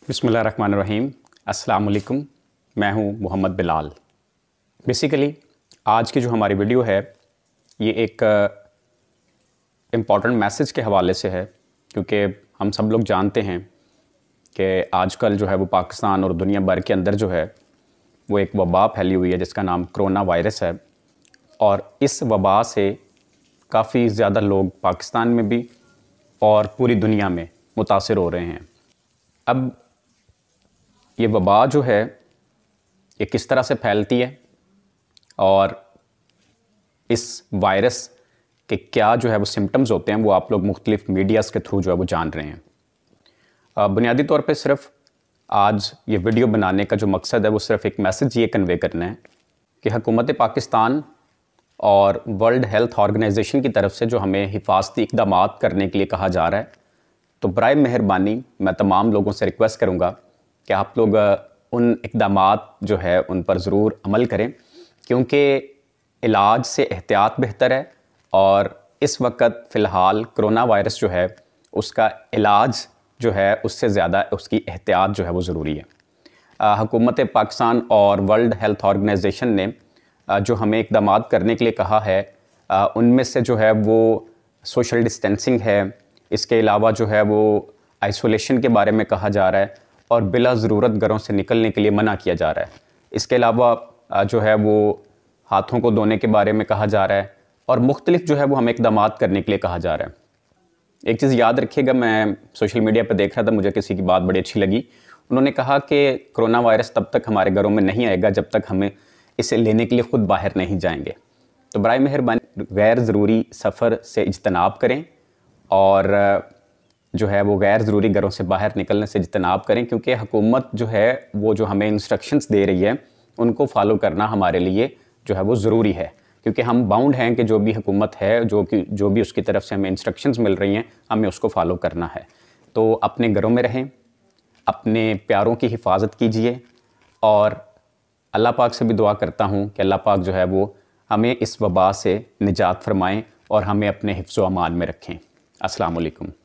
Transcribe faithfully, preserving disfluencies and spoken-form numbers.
बिस्मिल्लाहिर्रहमानिर्रहीम। अस्सलाम वालेकुम। मैं हूं मोहम्मद बिलाल। बेसिकली आज की जो हमारी वीडियो है ये एक इम्पॉर्टेंट मैसेज के हवाले से है, क्योंकि हम सब लोग जानते हैं कि आजकल जो है वो पाकिस्तान और दुनिया भर के अंदर जो है वो एक वबा फैली हुई है जिसका नाम कोरोना वायरस है। और इस वबा से काफ़ी ज़्यादा लोग पाकिस्तान में भी और पूरी दुनिया में मुतासिर हो रहे हैं। अब ये वबा जो है ये किस तरह से फैलती है और इस वायरस के क्या जो है वो सिम्टम्स होते हैं वो आप लोग मुख्तलिफ मीडियाज़ के थ्रू जो है वो जान रहे हैं। बुनियादी तौर पे सिर्फ आज ये वीडियो बनाने का जो मकसद है वो सिर्फ एक मैसेज ये कन्वे करना है कि हुकूमत पाकिस्तान और वर्ल्ड हेल्थ ऑर्गेनाइजेशन की तरफ से जो हमें हिफाजती इक़दाम करने के लिए कहा जा रहा है, तो बराए मेहरबानी मैं तमाम लोगों से रिक्वेस्ट करूँगा कि आप लोग उन इक़दामात जो है उन पर ज़रूर अमल करें, क्योंकि इलाज से एहतियात बेहतर है। और इस वक्त फ़िलहाल कोरोना वायरस जो है उसका इलाज जो है उससे ज़्यादा उसकी एहतियात जो है वो ज़रूरी है। हुकूमत पाकिस्तान और वर्ल्ड हेल्थ ऑर्गेनाइजेशन ने आ, जो हमें इक़दाम करने के लिए कहा है आ, उनमें से जो है वो सोशल डिस्टेंसिंग है, इसके अलावा जो है वो आइसोलेशन के बारे में कहा जा रहा है और बिला ज़रूरत घरों से निकलने के लिए मना किया जा रहा है। इसके अलावा जो है वो हाथों को धोने के बारे में कहा जा रहा है और मुख्तलिफ जो है वो हमें इक़दाम करने के लिए कहा जा रहा है। एक चीज़ याद रखिएगा, मैं सोशल मीडिया पर देख रहा था, मुझे किसी की बात बड़ी अच्छी लगी। उन्होंने कहा कि कोरोना वायरस तब तक हमारे घरों में नहीं आएगा जब तक हमें इसे लेने के लिए ख़ुद बाहर नहीं जाएंगे। तो बराए मेहरबानी गैर ज़रूरी सफ़र से इज्तनाब करें और जो है वो गैर ज़रूरी घरों से बाहर निकलने से इज्तनाब करें, क्योंकि हुकूमत जो है वो जो हमें इंस्ट्रक्शंस दे रही है उनको फॉलो करना हमारे लिए जो है वो ज़रूरी है, क्योंकि हम बाउंड हैं कि जो भी हुकूमत है, जो कि जो भी उसकी तरफ से हमें इंस्ट्रक्शंस मिल रही हैं हमें उसको फॉलो करना है। तो अपने घरों में रहें, अपने प्यारों की हिफाजत कीजिए और अल्लाह पाक से भी दुआ करता हूँ कि अल्लाह पाक जो है वो हमें इस वबा से निजात फरमाएँ और हमें अपने हिफ्ज़ व अमान में रखें। अस्सलाम वालेकुम।